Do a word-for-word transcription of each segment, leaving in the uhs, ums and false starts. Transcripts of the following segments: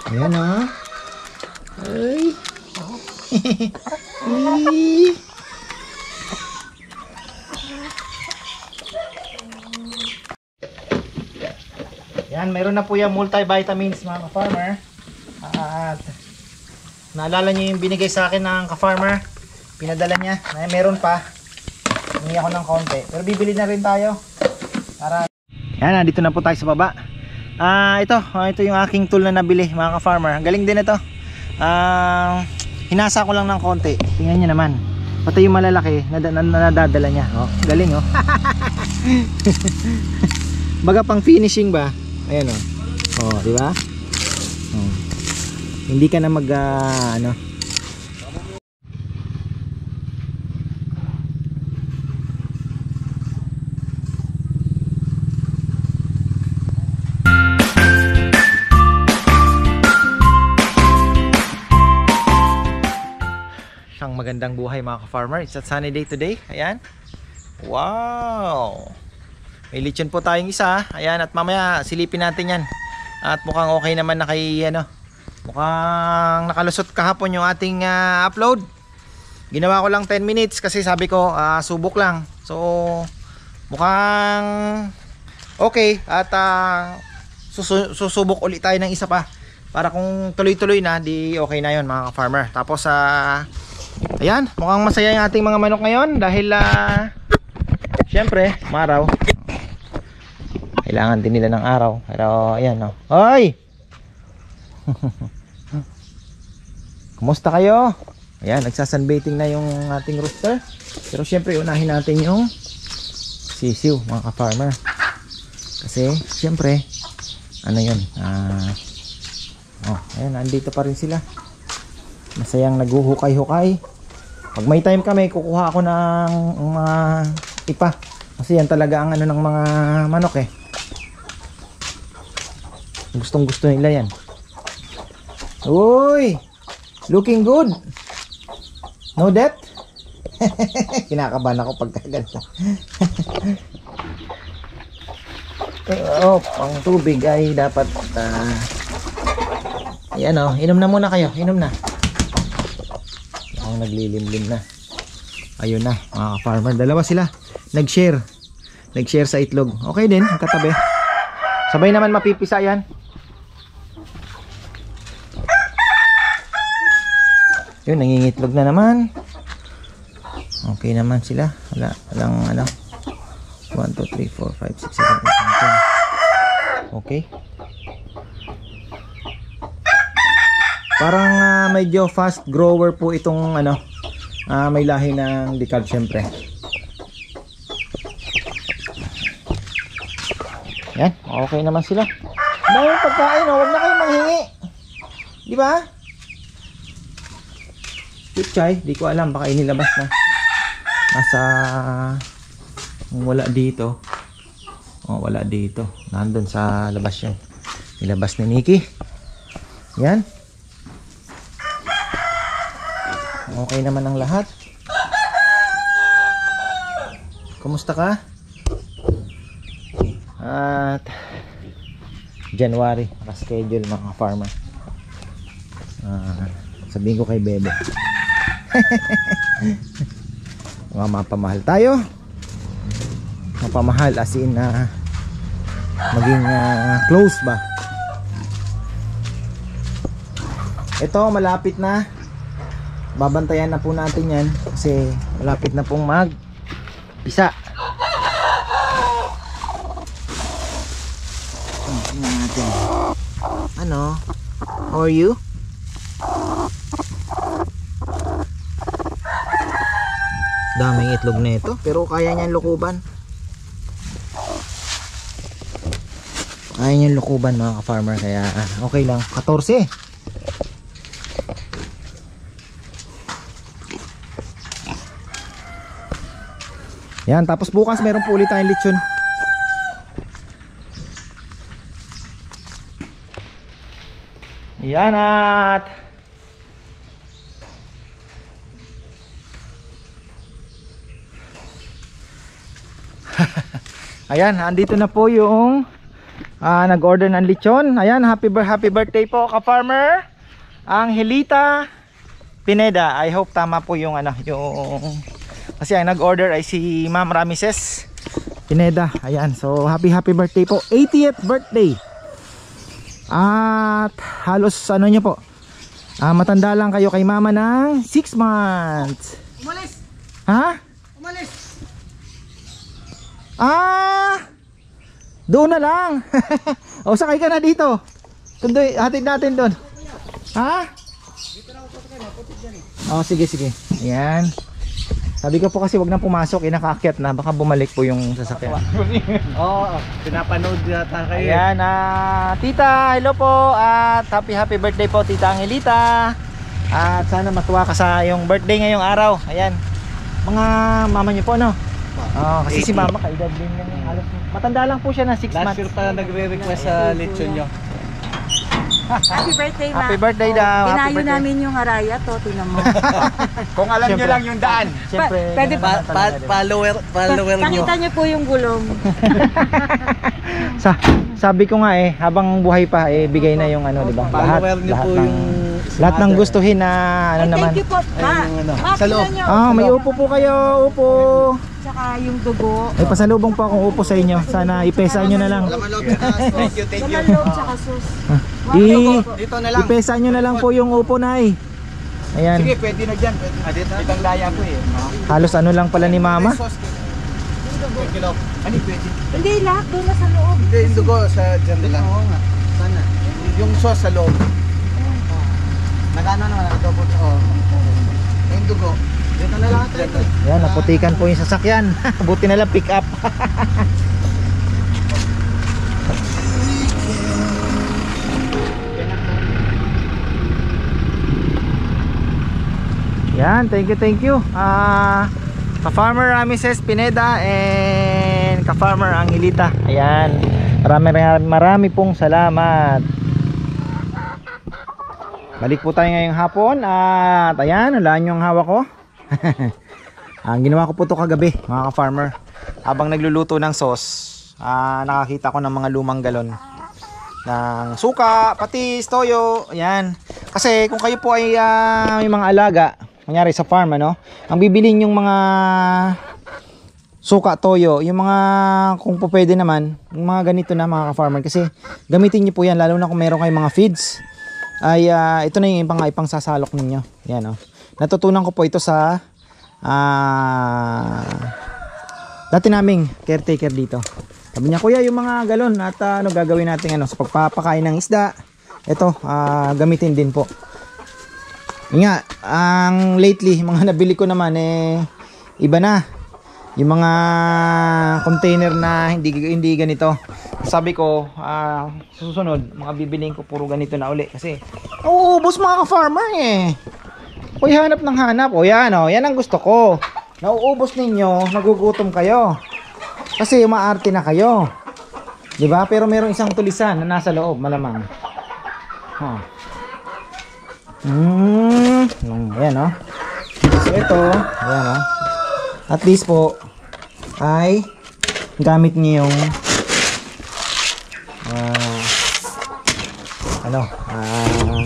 Ayan o. Ay. Yan, mayroon na po yung multivitamins mga ka-farmer. At naalala nyo yung binigay sa akin ng ka-farmer. Pinadala niya. Ay, meron pa. Humingi ako ng konti. Pero bibili na rin tayo. Para... Yan, nandito na po tayo sa baba. Ah, uh, ito, uh, ito yung aking tool na nabili mga ka-farmer. Ang galing din ito. Ah, uh, hinasa ko lang ng konti. Tingnan niyo naman. Pati yung malalaki, nad nadadala niya. Oh, galing oh. Baga pang finishing ba? Ayan oh. Oh, di ba? Oh. Hindi ka na mag uh, ano. Isang magandang buhay mga ka-farmer. It's a sunny day today. Ayan. Wow. May lechon po tayong isa. Ayan, at mamaya silipin natin yan. At mukhang okay naman na kay ano. Mukhang nakalusot kahapon yung ating uh, upload. Ginawa ko lang ten minutes kasi sabi ko uh, subok lang. So mukhang okay. At uh, susu susubok ulit tayo ng isa pa. Para kung tuloy-tuloy na, di okay na yon mga ka-farmer. Tapos uh, ayan, mukhang masaya yung ating mga manok ngayon. Dahil uh, syempre, maraw. Kailangan din nila ng araw. Pero ayan no. Hoy! Kumusta kayo? Ayan, nagsasunbaiting na yung ating rooster. Pero syempre, unahin natin yung sisiw mga ka-farmer. Kasi syempre, ano yun, uh, oh, ayan, andito pa rin sila. Masayang naghuhukay-hukay. Pag may time kami, kukuha ako ng mga ipa. Kasi yan talaga ang ano ng mga manok eh. Gustong gusto nila yan. Uy! Looking good! No death? Kinakabahan ako pagka ganito. Oh, pang tubig ay dapat uh, ayan o, inom na muna kayo. Inom na. Ang naglilimlim na. Ayun na mga farmer, dalawa sila nag-share nag-share sa itlog. Okay din, ang katabi. Sabay naman mapipisa yan. Yun, nangingitlog na naman. Okay naman sila. Wala, walang ano one, two, three, four, five, six, seven, eight, nine, ten. Okay. Parang uh, medyo fast grower po itong ano, uh, may lahi ng decal syempre. Yan, okay naman sila. Dahil pagkain, oh, wag na kayong manghingi. Di ba? Pichay, di ko alam, baka inilabas na. Nasa wala dito. Oh, wala dito. Nandun sa labas yan. Nilabas ni Nikki. Yan. Okay naman ang lahat. Kumusta ka? At January, naka-schedule mga farmer. Uh, sabihin ko kay Bebe. Mga mapamahal tayo. Mapamahal as in uh, maging uh, close ba. Ito malapit na. Babantayan na po natin yan kasi malapit na pong mag pisa. Tingnan natin. Ano? How are you? Daming itlog na ito pero kaya niyan lukuban. Kaya niyan lukuban mga ka-farmer kaya okay lang. fourteen. Yan, tapos bukas meron po ulit tayong lechon. Yan at ayan, andito na po yung ah, nag-order ng lechon. Ayan, happy, happy birthday po ka-farmer Angelita Pineda. I hope tama po yung ano, yung kasi ang nag-order ay si Ma'am Ramises Pineda. Ayan, so happy happy birthday po. eightieth birthday. At halos ano nyo po, ah, matanda lang kayo kay mama ng six months. Umalis! Ha? Umalis! Ah! Doon na lang. O sakay ka na dito. Tundoy, hatid natin doon. Ha? Oh, sige sige. Ayan. Sabi ko po kasi wag na pumasok, eh, nakaakyat na, baka bumalik po yung sasakyan. Oo, oh, pinapanood yata kayo. Ayan, ah, tita, hello po at happy happy birthday po tita Angelita. At sana matuwa ka sa yung birthday ngayong araw. Ayan. Mga mama niyo po, no? Oh, kasi si mama kaedad din yan, halos matanda lang po siya na six months. Last year pa nagre-request sa lechon nyo. Happy birthday, ma. Happy birthday daw. Happy Pinayo birthday. namin yung araya to, tinan mo. Kung alam nyo lang yung daan. Siyempre, Pa- pwede ganun Pa, naman pa, talaga, diba? follower, follower nyo. Pakita niyo po yung gulong. Sa, sabi ko nga eh, habang buhay pa eh, bigay na yung ano, di ba? Lahat, Follower nyo lahat po ng, yung lahat ng gustuhin na ano Ay, naman. thank you po, ma. Ayun, ano, Ma, sa loob. tingnan niyo. Ah, may upo po kayo, upo. Tsaka yung dugo. May pasalubong po akong upo sa inyo. Sana ipesa nyo na lang. Thank you, thank you. Laman loob tsaka sus. I, Dito na lang. ipesa nyo na lang po yung upo na eh. Ayan. Sige, pwede na dyan. Pwede. Ah, dito, ibang laya ko eh. Halos ano lang pala ni mama. Kilo. Ano, pwede. Hindi, lahat doon na sa loob. Hindi, yung dugo sa dyan lang. Oo nga. Sana. Yung sauce sa loob. Nagano naman, nagdobo sa oh. Yung dugo. Dito na lang ito. Ayan, naputikan po yung sasakyan. Buti na lang pick up. Yan, thank you, thank you. Ah, ka-farmer Ramises Pineda and ka-farmer Angelita. Ayan. Marami, marami, marami pong salamat. Balik po tayo ngayong hapon at ayan, wala nyo ang hawak ko. Ang ginawa ko po to kagabi, mga ka-farmer. Habang nagluluto ng sauce, ah, nakakita ko ng mga lumang galon ng suka, patis, toyo. Ayan. Kasi kung kayo po ay uh, may mga alaga, kunyari sa farm, ano, ang bibilin yung mga suka, toyo, yung mga kung po pwede naman, yung mga ganito na mga ka-farmer, kasi gamitin nyo po yan, lalo na kung meron kayong mga feeds, ay uh, ito na yung ipang, ipang sasalok ninyo. Yan, oh. Natutunan ko po ito sa uh, dati naming caretaker dito. Sabi niya, kuya, yung mga galon at uh, ano gagawin natin ano, sa pagpapakain ng isda, ito, uh, gamitin din po. Nga, ang lately, mga nabili ko naman eh iba na. Yung mga container na hindi hindi ganito. Sabi ko, uh, susunod, mga bibiliin ko puro ganito na uli kasi nauubos mga ka-farmer eh. Uy, hanap ng hanap. O yan, o, yan ang gusto ko. Nauubos ninyo, nagugutom kayo. Kasi umaarte na kayo. 'Di ba? Pero merong isang tulisan na nasa loob, malamang. Huh. Hmm, ayan o. So ito, ayan o. At least po ay gamit niyo yung uh, ano, uh,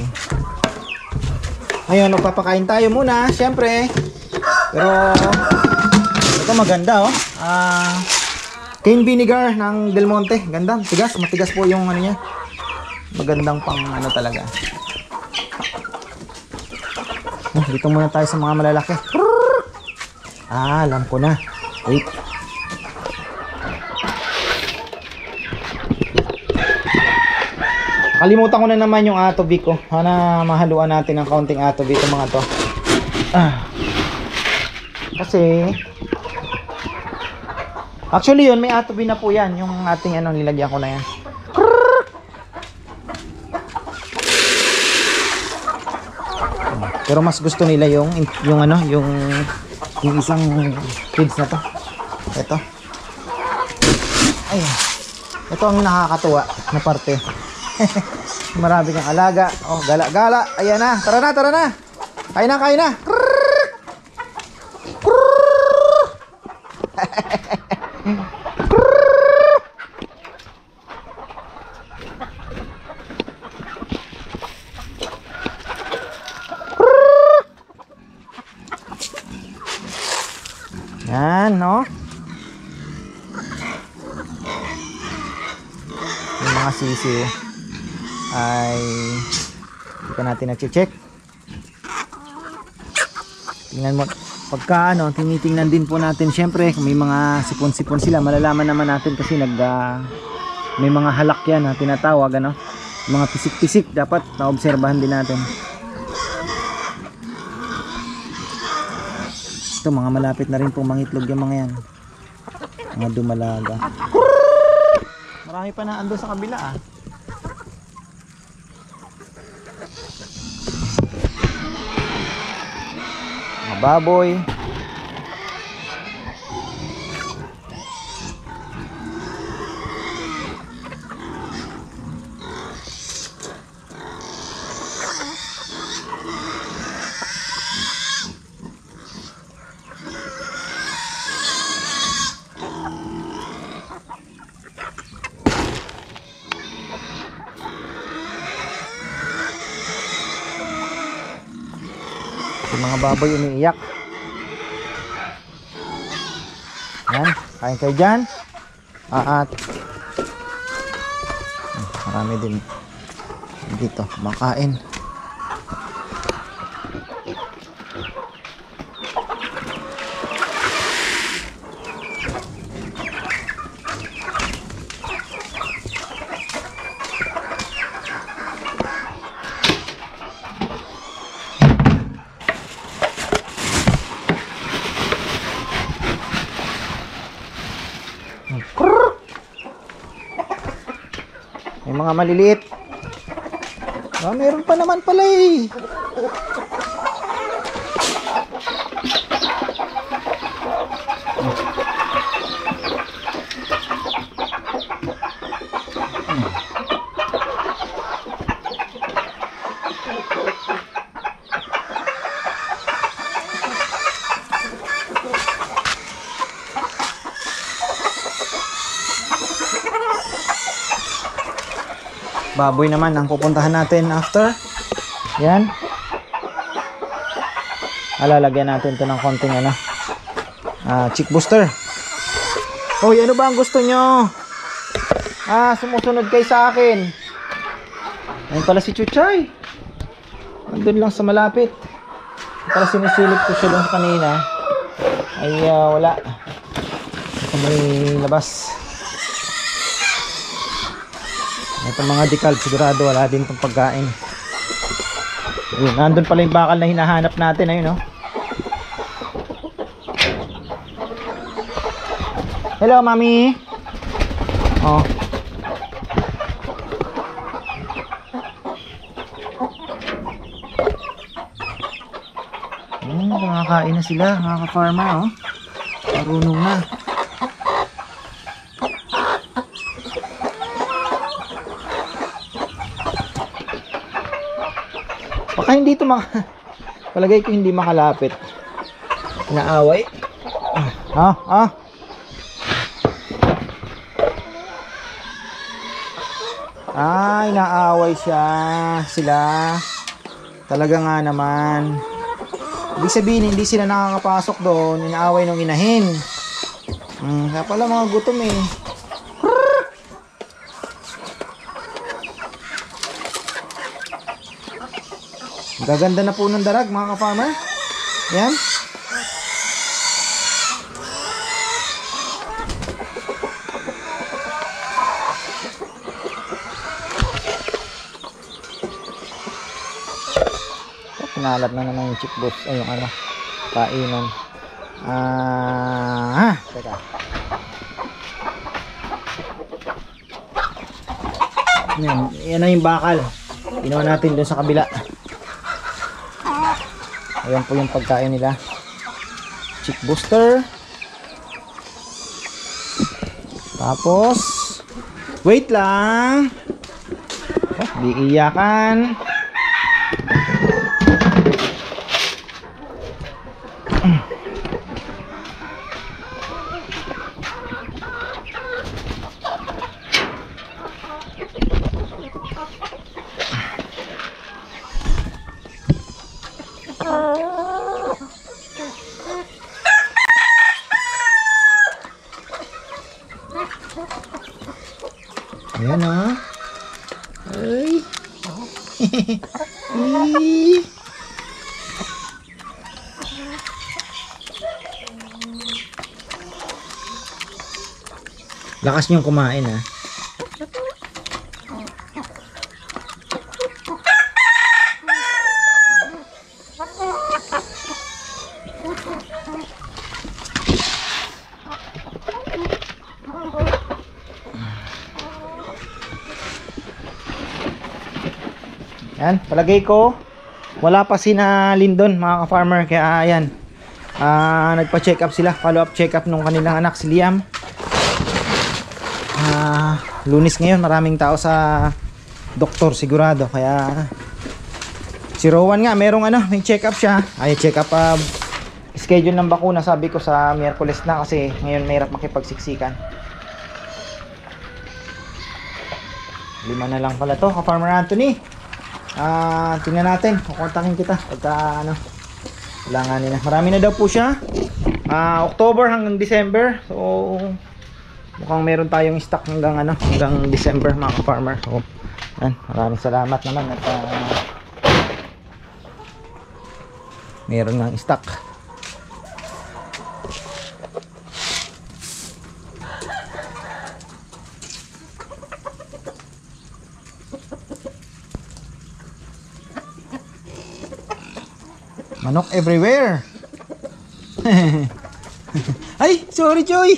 ayun, magpapakain tayo muna, syempre. Pero ito maganda oh. Ah, uh, cane vinegar ng Del Monte, ganda, tigas, matigas po yung ano niya. Magandang pang ano talaga. Oh, dito muna tayo sa mga malalaki. Ah, alam ko na. Wait. Kalimutan ko na naman yung atobi ko. Sana mahaluan natin ng kaunting atobi itong mga to. Ah. Kasi actually yun, may atobi na po yan. Yung ating ano, nilagyan ko na yan. Pero mas gusto nila yung yung ano, yung yung isang feeds na to. Ito. Ay. Ito ang nakakatuwa na parte. Marami kang alaga. Oh, gala-gala. Ayan na. Tara na, tara na. Kain na, kain na. mga sisiw ay hindi pa natin na-check. Tingnan mo, pagka ano, tinitingnan din po natin, syempre kung may mga sipon-sipon sila, malalaman naman natin kasi nag uh, may mga halak yan na tinatawag, ano, mga pisik-pisik, dapat naobserbahan din natin. Ito, mga malapit na rin pong mangitlog yung mga yan, mga dumalaga. Marami pa na ando sa kabila ah. Mga baboy. Yung mga baboy umiiyak. Yan, kain kayo dyan. Ah, at marami din dito makain. May mga maliliit. Ah, meron pa naman pala eh. Baboy naman ang pupuntahan natin after. Yan. Alalagyan natin to ng konting ano, ah, chick booster. Hoy, ano ba ang gusto nyo? Ah, sumusunod kayo sa akin. Ayun pala si Chuchay. Nandun lang sa malapit. Para sinisilip ko siya doon kanina. Ay uh, wala. Ito may labas. Itong mga decal, sigurado wala din itong pagkain. Ayun, nandun pala yung bakal na hinahanap natin. Ayun, no? Hello, mami. Oh. Ayun, nakakain na sila, mga ka-farmer, oh. Marunong na. Baka hindi ito maka... Palagay ko hindi makalapit. Inaaway. Ah, ah. Ah, inaaway siya. Sila. Talaga nga naman. Ibig sabihin, hindi sila nakakapasok doon. Inaaway ng inahin. Hmm, kaya pala mga gutom eh. Gaganda na po ng darag, mga ka-farmer. Yan. Pinalat na naman yung chick boss. Ay, yung ano, kainan. Ah, ha, teka. Yan, yan na yung bakal. Ginawa natin doon sa kabila. Ayan po yung pagkain nila. Chick booster. Tapos wait lang. Oh, di iyakan. Ayan ah. Ay. Ih. Lakas niyong kumain ha. Yan, palagay ko wala pa si na Lindon mga ka-farmer, kaya ayan, ah, nagpa-check up sila, follow up check up nung kanilang anak si Liam. Ah, Lunes ngayon, maraming tao sa doktor sigurado, kaya si Rowan nga merong ano, may check up siya. Ay, check up uh, schedule ng bakuna, sabi ko sa Miyerkules na kasi ngayon mahirap makipagsiksikan. Lima na lang pala to, ka-farmer Anthony. Ah, tingnan natin, kukontakin kita pagka ano, kailanganin na. Marami na daw po siya. Ah, October hanggang December. So mukhang meron tayong stock hanggang ano, hanggang December mga ka-farmer. So, yan, maraming salamat naman at uh, meron ng stock. Manok everywhere. Ay, sorry Choy.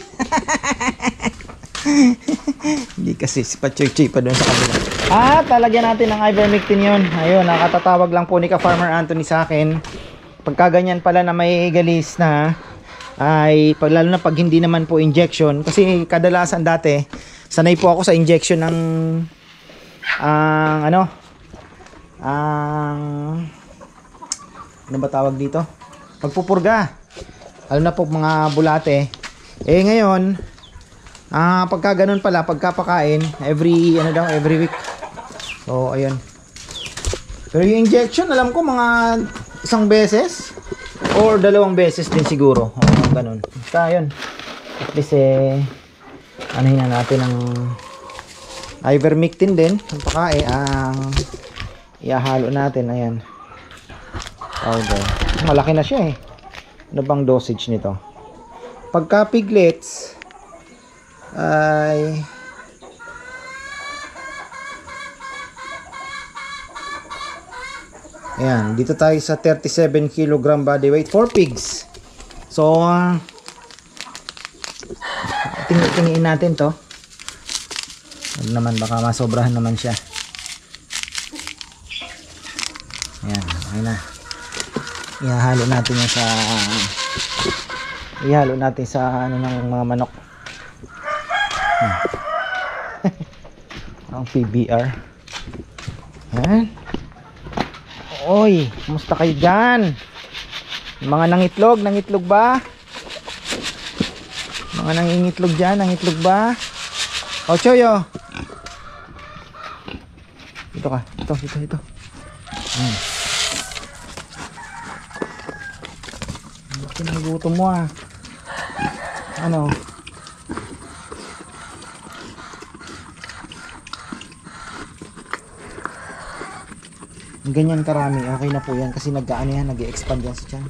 Hindi kasi si Pachoy-Choy pa doon sa kabila. Ah, talagyan natin ng ivermectin yun. Ayun, nakatatawag lang po ni ka-farmer Anthony sa akin. Pagka ganyan pala na may galis na, ay pag, lalo na pag hindi naman po injection. Kasi kadalasan dati, sanay po ako sa injection ng ang ano, ang ano ba tawag dito? Pagpupurga. Lalo na po mga bulate. Eh ngayon, ah, pagka ganun pala, pagkapakain, every, ano daw, every week. So, ayun. Pero yung injection, alam ko mga isang beses or dalawang beses din siguro. O, ganun. Basta yun. At least, eh, anuhin na natin ng ivermectin din. Ang pakain, ang ihahalo natin. Ayan. Powder. Malaki na siya eh. Ano bang dosage nito? Pagka piglets ay ayan, dito tayo sa thirty-seven kilogram body weight for pigs. So uh, tingin-tingin natin to. Ano naman, baka masobrahan naman siya. Ayan, okay na. Ihahalo natin yan sa ihalo natin sa ano ng mga manok. Hmm. Ang P B R. Ayan. Oy, kumusta kayo dyan? Mga nangitlog, nangitlog ba? Mga nangingitlog dyan, nangitlog ba? O, Choyo. Ito ka, ito, ito, ito. Hmm. Nagutom mo ah. Ano? Ganyan karami, okay na po yan kasi nag-ano yan, nag-expand yan sa tiyan.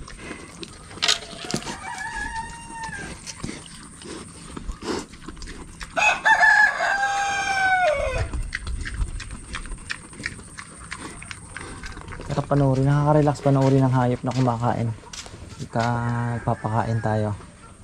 Sarap panoorin, nakaka-relax panoorin ng hayop na kumakain. Ika papakain tayo.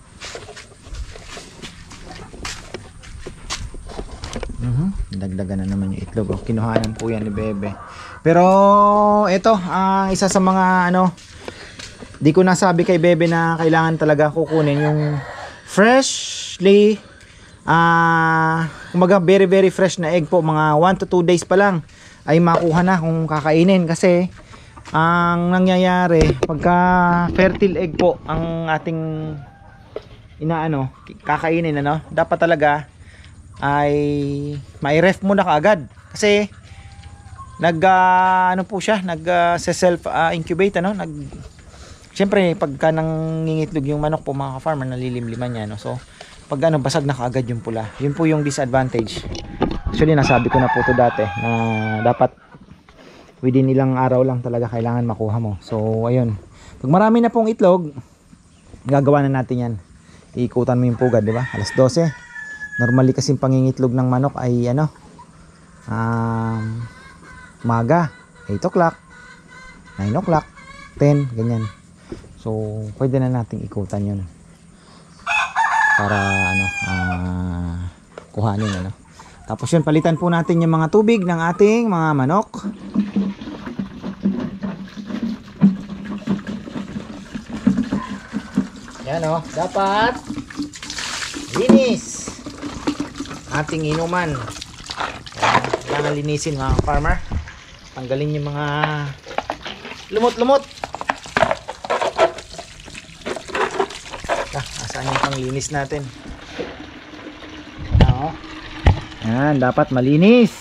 Mhm, dagdagan na naman yung itlog. Oh, kinuhanan po yan ni Bebe. Pero ito, ang uh, isa sa mga ano, di ko nasabi kay Bebe na kailangan talaga kukunin yung freshly ah, uh, kumbaga very very fresh na egg po, mga one to two days pa lang ay makuha na kung kakainin. Kasi ang nangyayari pagka fertile egg po ang ating inaano, kakainin, ano, dapat talaga ay may ref muna kaagad kasi nag uh, ano po siya, nag uh, self uh, incubate, ano, nag syempre pagka nangingitlog yung manok po mga ka-farmer, nalilimliman niya, no? So pag ano, basag na kaagad yung pula. Yun po yung disadvantage Actually nasabi ko na po to dati na dapat within ilang araw lang talaga kailangan makuha mo. So ayun, pag marami na pong itlog, gagawa na natin yan. Iikutan mo yung pugad, di ba? alas dose. Normally kasi pangingitlog ng manok ay ano, um, umaga, eight o'clock, nine o'clock, ten, ganyan. So pwede na nating ikutan yun para ano, uh, kuhanin ano. Tapos yun, palitan po natin yung mga tubig ng ating mga manok. Yan o, dapat linis ating inuman. Kailangan linisin mga farmer. Tanggalin yung mga lumot-lumot. Ah, asan yung panglinis natin? Yan o. Yan, dapat malinis.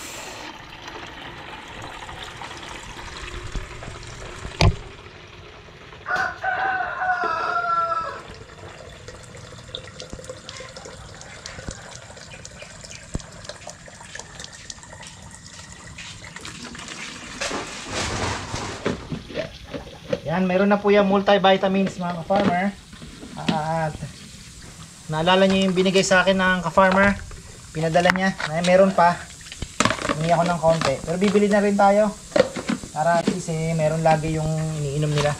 Yan, mayroon na po yung multivitamins mga ka-farmer. At naalala nyo yung binigay sa akin ng ka-farmer, pinadala niya, na meron pa. Hindi ako ng konti. Pero bibili na rin tayo para at least eh, meron lagi yung iniinom nila.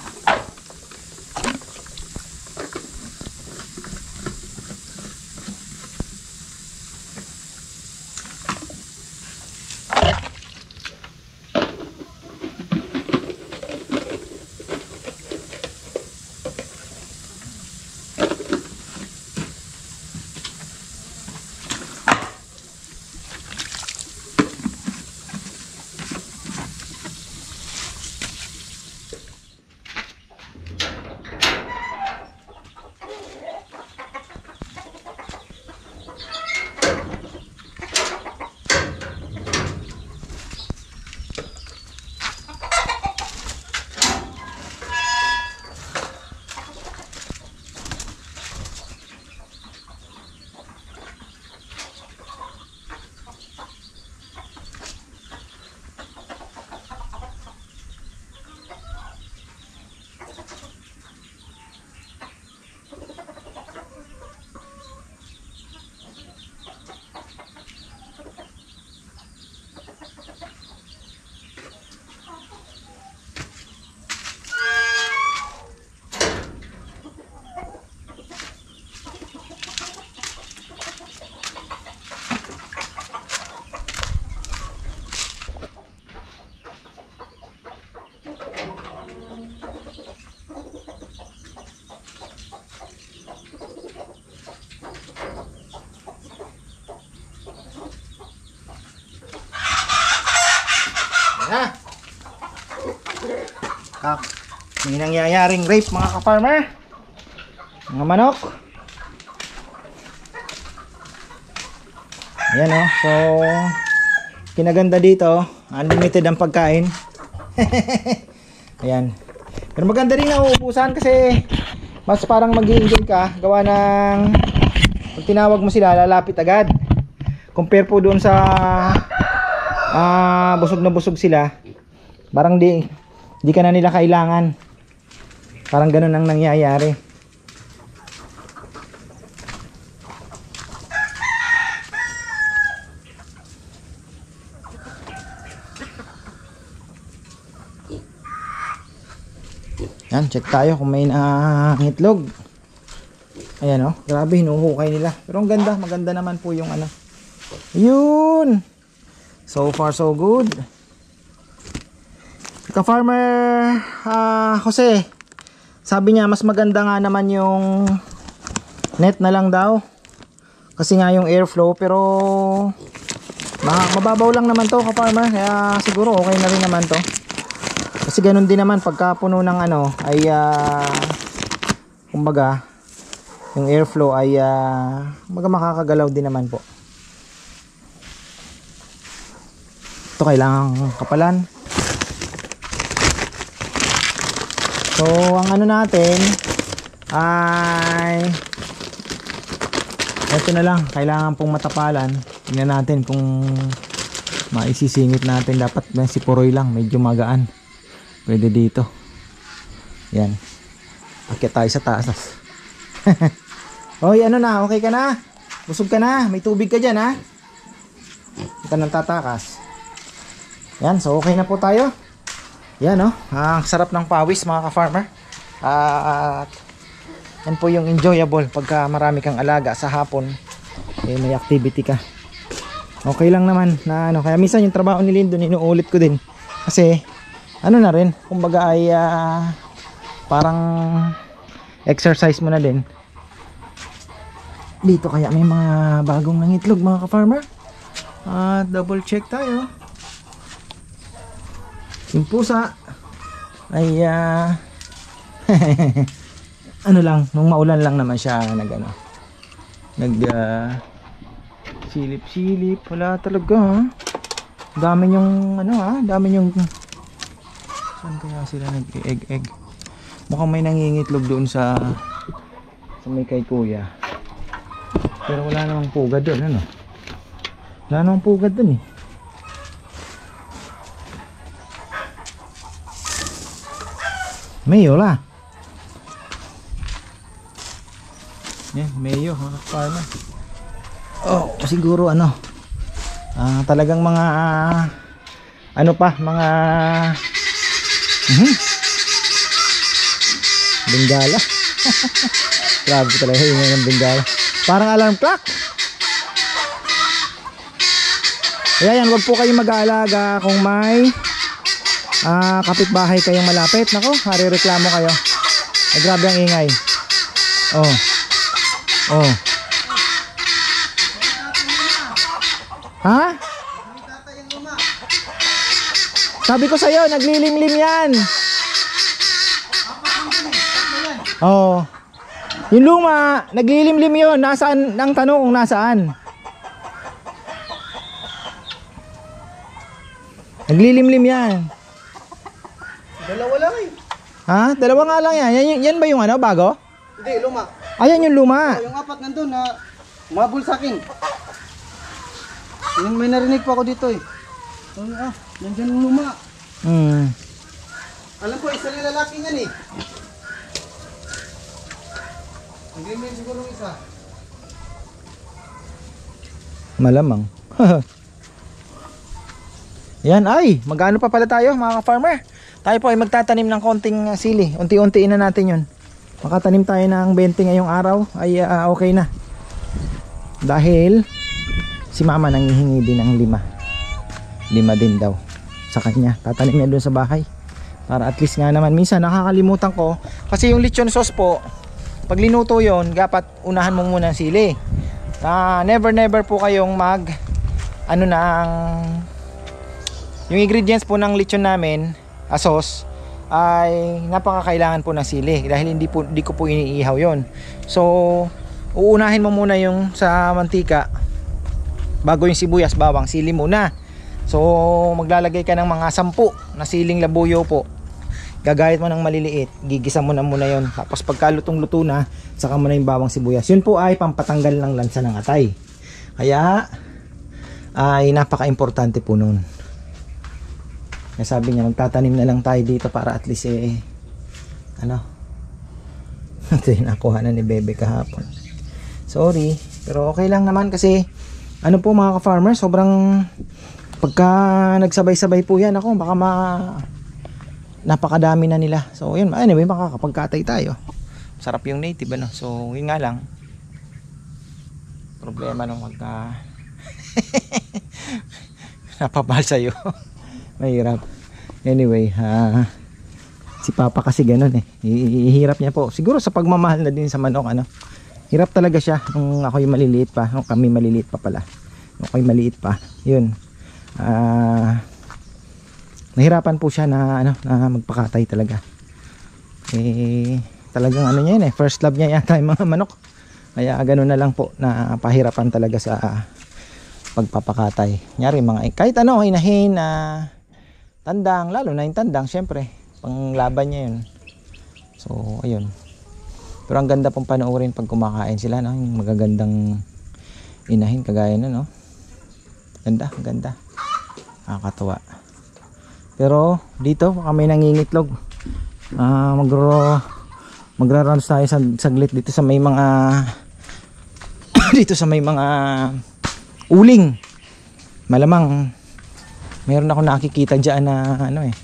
Ha? Kak, may nangyayaring rape mga ka-farmer. Mga manok. Ayan o. So, kinaganda dito, unlimited ang pagkain. Ayan. Pero maganda rin na uubusan kasi mas parang mag-i-enjoy ka. Gawa ng pag tinawag mo sila, lalapit agad. Compare po doon sa Ah, busog na busog sila. Parang di di ka na nila kailangan. Parang ganoon ang nangyayari. Yan, check tayo kung may nangitlog. Ayan oh, grabe hinuhukay nila. Pero ang ganda, maganda naman po yung ano. Yun. So far so good. Ka-farmer uh, Jose, sabi niya mas maganda nga naman yung net na lang daw. Kasi nga yung airflow, pero mababaw lang naman to ka-farmer. Kaya siguro okay na rin naman to. Kasi ganun din naman pagka puno ng ano ay uh, kumbaga yung airflow ay uh, kumbaga makakagalaw din naman po. Ito kailangan kapalan. So ang ano natin ay ito na lang, kailangan pong matapalan Tingnan natin kung maisisingit natin. Dapat si Puroy lang, medyo magaan. Pwede dito. Yan. Akyat tayo sa taas. Hoy, ano na, okay ka na? Busog ka na, may tubig ka dyan ha. Ito nang tatakas. Yan, so okay na po tayo. Yan oh, ang sarap ng pawis mga ka-farmer. At yan po yung enjoyable pagka marami kang alaga sa hapon. Eh, may activity ka. Okay lang naman na ano, kaya minsan yung trabaho ni Lindon inuulit ko din. Kasi ano na rin, kumbaga ay uh, parang exercise mo na din. Dito kaya may mga bagong nangitlog mga ka-farmer. At uh, double check tayo. Yung pusa ay uh, ano lang, nung maulan lang naman siya nag ano, nag uh, silip-silip. Wala talaga ha. Dami yung ano ha, dami yung saan kaya sila nag-egg-egg. Mukhang may nangingitlog doon sa sa may kay kuya. Pero wala namang pugad doon, ano? Wala namang pugad doon eh. Mayo la. Yan, mayo ha, farmer. Oh, siguro ano. Ah, talagang mga uh, ano pa, mga mhm. Bengala. Grabe talaga yung bengala. Parang alarm clock. Kaya yan, wag po kayong mag-aalaga kung may ah, kapitbahay kayong malapit. Nako, marireklamo kayo. Ay, grabe ang ingay. Oh. Oh. Ha? Sabi ko sa'yo, naglilimlim yan. Oh. Yung luma, naglilimlim yun. Nasaan, ang tanong kung nasaan. Naglilimlim yan. Dalawa lang eh. Ha? Dalawa nga lang yan. Yan, yan ba yung ano, bago? Hindi, luma. Ayan yung luma. Oh, yung apat nandun na mabul sa akin. Yung may narinig pa ako dito eh. Oh, ah, nandiyan yung luma. Hmm. Alam ko, isa na lalaki yan eh. Hindi mo siguro isa. Malamang. Yan ay, magano pa pala tayo mga ka-farmer. Tayo po ay magtatanim ng konting uh, sili. Unti-untiin na natin yun. Makatanim tayo ng twenty ngayong araw ay uh, okay na. Dahil si mama nangihingi din ng lima. Lima din daw sa kanya. Tatanim niya doon sa bahay. Para at least nga naman, minsan nakakalimutan ko. Kasi yung lechon sauce po, pag linuto yun, dapat unahan mo muna ang sili. Uh, never never po kayong mag ano na ang yung ingredients po ng lechon namin, a sauce, ay napakakailangan po ng sili dahil hindi po hindi ko po iniihaw yon. So uunahin mo muna yung sa mantika bago yung sibuyas, bawang, sili muna. So maglalagay ka ng mga sampu na siling labuyo po. Gagayat mo ng maliliit, gigisa mo na muna yon. Tapos pagka lutong-luto na, saka mo na yung bawang, sibuyas. Yun po ay pampatanggal ng lansa ng atay. Kaya ay napaka-importante po nun. Kaya sabi niya, magtatanim na lang tayo dito para at least eh ano ito yung nakuha na ni Bebe kahapon. Sorry, pero okay lang naman kasi ano po mga ka-farmer, sobrang pagka nagsabay-sabay po yan, ako baka ma napakadami na nila. So yun, anyway, makakapagkatay tayo. Sarap yung native ano. So yun nga lang, problema nung magka napapahal sa'yo. Mahirap. Anyway, uh, si Papa kasi ganun eh. Ihirap niya po. Siguro sa pagmamahal na din sa manok ano. Hirap talaga siya nung ako'y maliliit pa. Nung kami maliliit pa pala. Nung ako'y maliit pa. Yun. Ah... Uh, nahirapan po siya na ano na magpakatay talaga. Eh talagang ano niya yun eh, first love niya yata yung mga manok. Kaya ganoon na lang po na pahirapan talaga sa uh, pagpapakatay. Nyari mga kahit ano, hinahin na uh, tandang, lalo na yung tandang syempre, panglaban niya yun. So ayun. Pero ang ganda pong panoorin pag kumakain sila no, yung magagandang inahin kagaya na no. Ganda, ganda. Nakakatuwa. Pero dito kami nangingitlog. Ah, magro magra-runs tayo sag saglit dito sa may mga dito sa may mga uling. Malamang meron ako nakikita diyan na ano eh.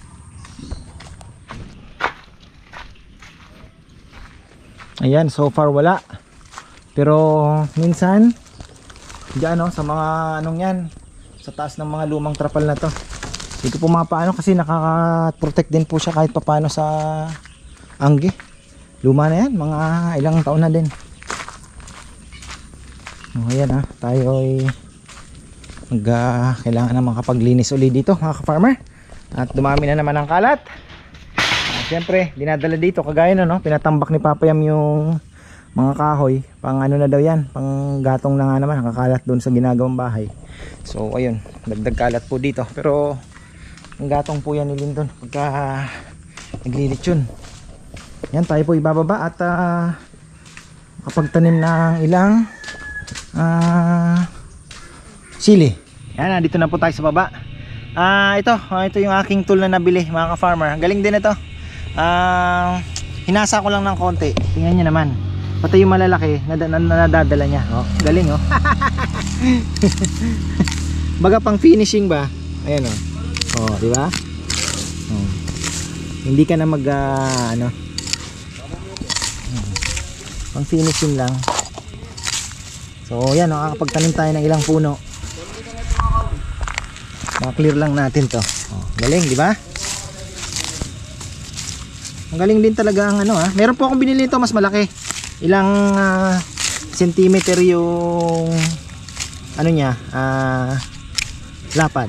Ayan, so far wala. Pero minsan diyan no, sa mga anong yan, sa taas ng mga lumang trapal na to. Dito pumapaano kasi nakaka-protect din po siya kahit papaano sa anggi. Luma na yan, mga ilang taon na din. O ayan ha, tayo ay mag, uh, kailangan na makapaglinis ulit dito mga ka-farmer. At dumami na naman ang kalat. uh, Siyempre, dinadala dito kagaya no, no, pinatambak ni Papa Yam yung mga kahoy. Pang ano na daw yan, pang gatong na nga naman, nakakalat doon sa ginagawang bahay. So ayun, dagdag kalat po dito. Pero ang gatong po yan ni Lindon pagka uh, naglilit yun. Yan, tayo po ibababa at uh, kapagtanim ng ilang uh, sili. Yan, dito na po tayo sa baba. uh, Ito, uh, ito yung aking tool na nabili mga ka-farmer. Ang galing din ito. uh, Hinasa ko lang ng konti. Tingnan nyo naman, pati yung malalaki nad nadadala niya. Oh, galing oh. Baga pang finishing ba? Ayan oh. Oh, di ba? Oh. Hindi ka na mag uh, ano. Oh. Pang finishing lang. So, yan, nakakapagtanim tayo ng ilang puno. Ma-clear lang natin 'to. Oh, galing, di ba? Ang galing din talaga ang ano ah. Meron po akong binili nito mas malaki. Ilang uh, centimeter yung ano niya, uh, lapad.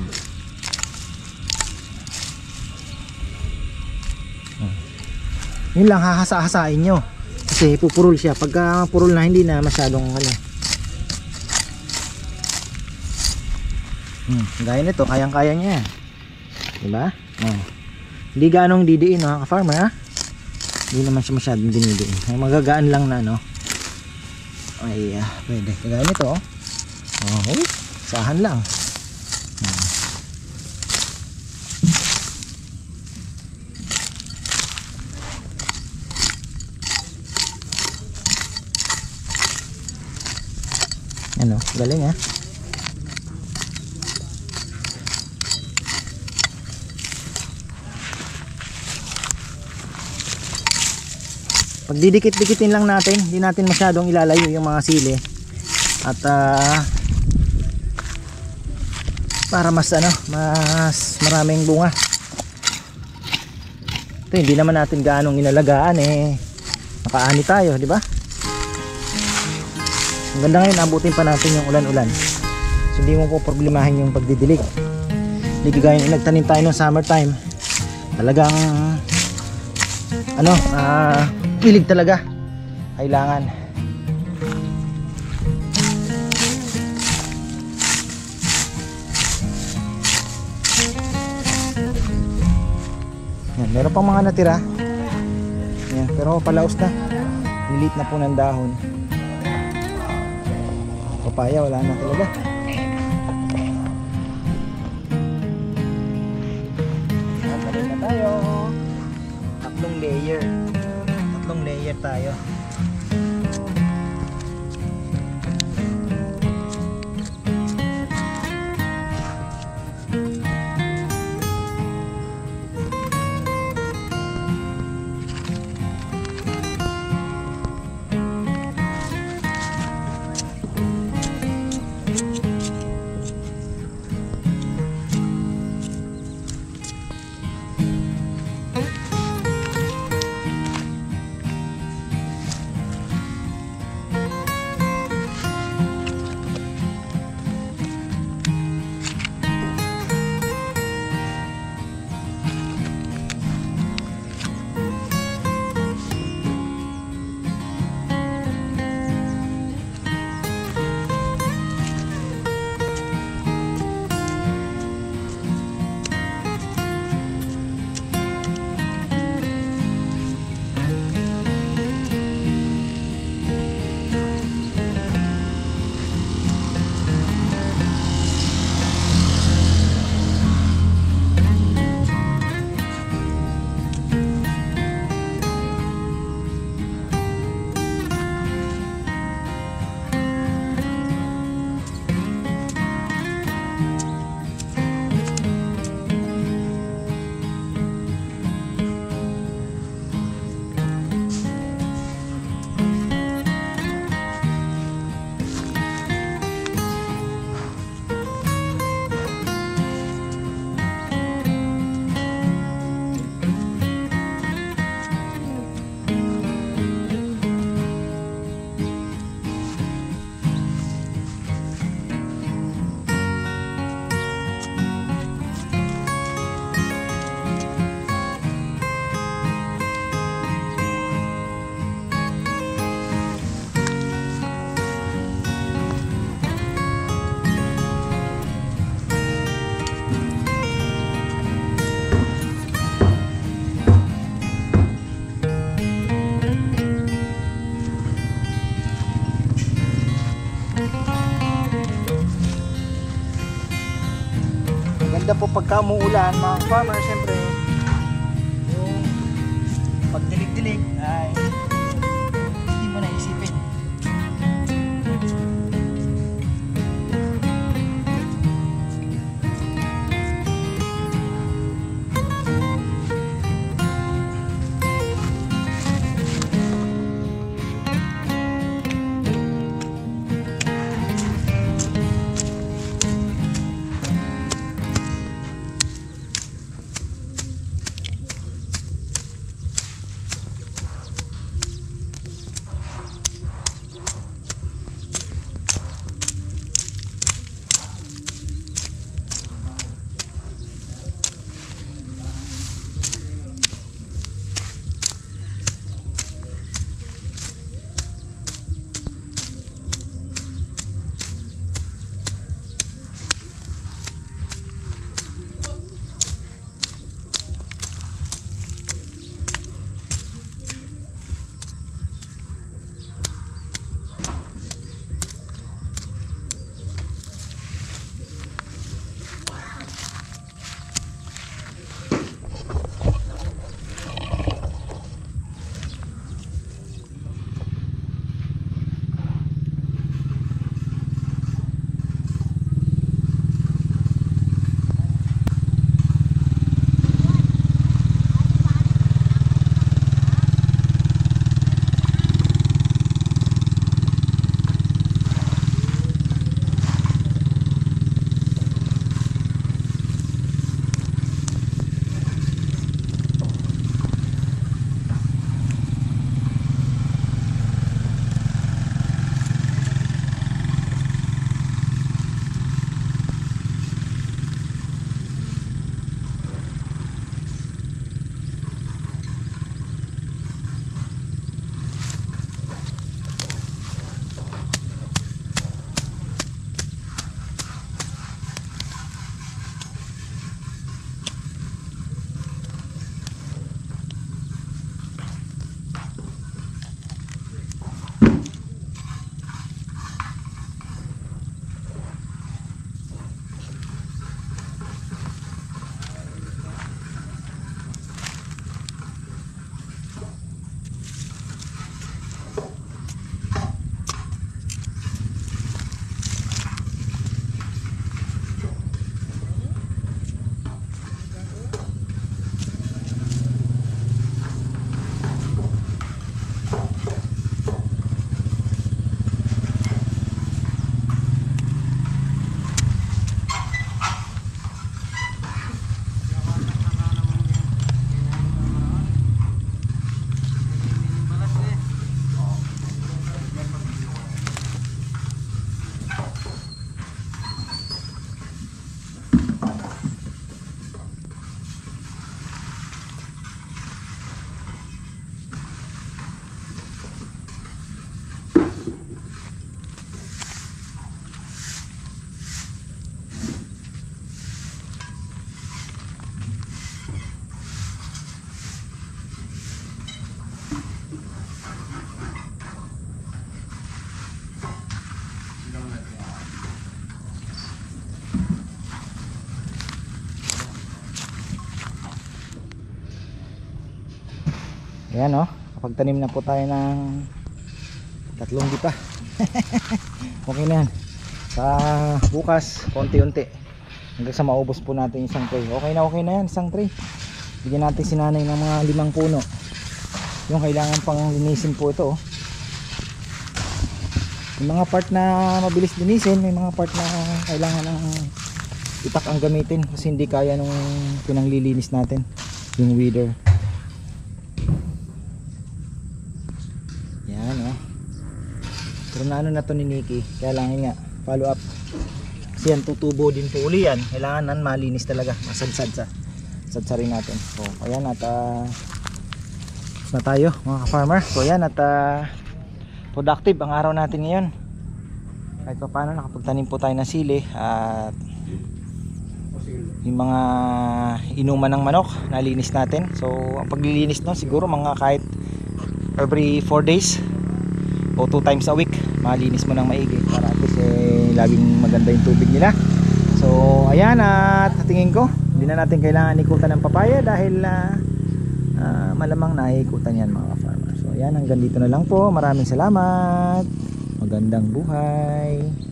Yun lang, hahasa-hasain nyo kasi pupurol siya. Pagka purol na, hindi na masyadong ano. hmm, Gaya nito, kayang-kaya niya. Diba? Oh. Hindi ganong didiin no, ka-farmer ha. Hindi naman siya masyadong dinidiin. Ay, magagaan lang na no. Ay, uh, pwede. Kagaya nito oh. Oh, sahan lang. Hmm. Ano, galing ha. Pag didikit-dikitin lang natin, hindi natin masyadong ilalayo yung mga sili. At uh, para mas ano, mas maraming bunga. Ito hindi naman natin gaanong inalagaan eh. Nakaani tayo, di ba? Ang ganda ngayon, abutin pa natin yung ulan-ulan. So hindi mo po problemahin yung pagdidilig. Hindi kagaya yung nagtanim tayo noong summertime. Talagang ano, ah uh, pilig talaga. Kailangan. Yan, meron pang mga natira. Yan, pero palaos na. Lilit na po ng dahon. Papaya wala na talaga. Yan, balik na tayo. Tatlong layer. Tatlong layer tayo. maganda po pagka umuulan mga farmer, syempre yung pagdilig-dilig ay hindi mo naisipin. Ayan o, kapagtanim na po tayo ng tatlong dipa. Okay na yan. Sa bukas, konti-unti hanggang sa maubos po natin isang tray. Okay na okay na yan, isang tray. Bigyan natin si nanay ng mga limang puno. Yung kailangan pang linisin po ito oh. Yung mga part na mabilis linisin, may mga part na kailangan ng itak ang gamitin kasi hindi kaya nung pinanglilinis natin, yung weeder. Yan oh. Pero na ano na to ni Nikki, kaya lang nga follow up kasi yan tutubo din po uli yan, kailangan nan malinis talaga, masadsad sa sadsarin natin. So ayan at uh, na tayo mga ka-farmer. So ayan at uh, productive ang araw natin ngayon. Kahit pa paano nakapagtanim po tayo ng sili at yung mga inuman ng manok nalinis natin. So ang paglilinis no siguro mga kahit every four days o two times a week malinis mo ng maigi para at least eh, laging maganda yung tubig nila. So So ayan, at sa tingin ko hindi na natin kailangan ikutan ng papaya dahil uh, uh, malamang naikutan yan mga ka-farmer. So ayan, hanggang dito na lang po. Maraming salamat. Magandang buhay.